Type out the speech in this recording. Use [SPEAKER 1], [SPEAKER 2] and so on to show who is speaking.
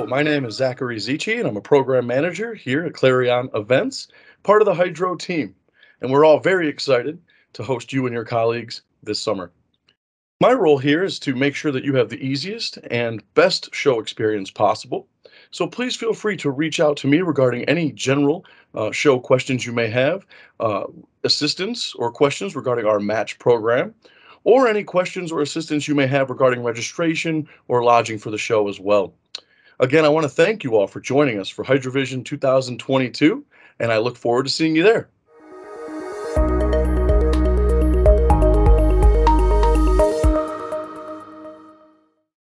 [SPEAKER 1] My name is Zachary Zichi, and I'm a program manager here at Clarion Events, part of the Hydro team. And we're all very excited to host you and your colleagues this summer. My role here is to make sure that you have the easiest and best show experience possible. So please feel free to reach out to me regarding any general show questions you may have, uh, assistance or questions regarding our match program, or any questions or assistance you may have regarding registration or lodging for the show as well. Again, I want to thank you all for joining us for HydroVision 2022, and I look forward to seeing you there.